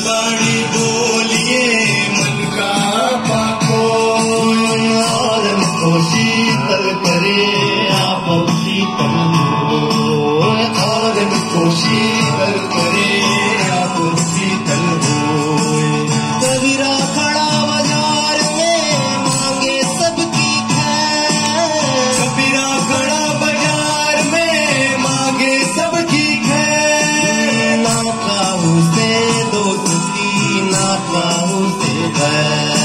बाणी बोलिए मन का पाको और को शीतल करे आप शीतल हो और को शीतल करे आप शीतल हो। कबीरा खड़ा बाजार में मांगे सबकी खैर कबीरा खड़ा बाजार में मांगे सबकी खैर ना काहू से दोस्ती ना काहू से बैर